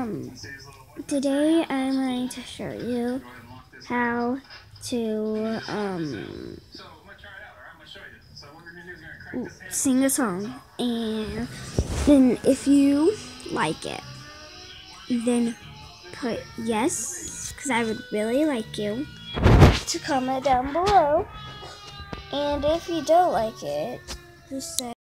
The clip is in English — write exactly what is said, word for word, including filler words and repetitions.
um, today I'm going to show you how to um, sing a song, and then if you like it, then put yes, because I would really like you to comment down below, and if you don't like it, just say